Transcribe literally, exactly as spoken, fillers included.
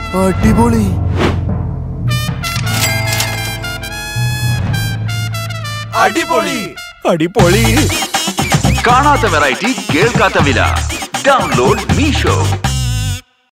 അടിപൊളി. അടിപൊളി അടിപൊളി. കാണാത്ത വെറൈറ്റി, കേൾക്കാത്ത വില. ഡൗൺലോഡ് മീഷോ.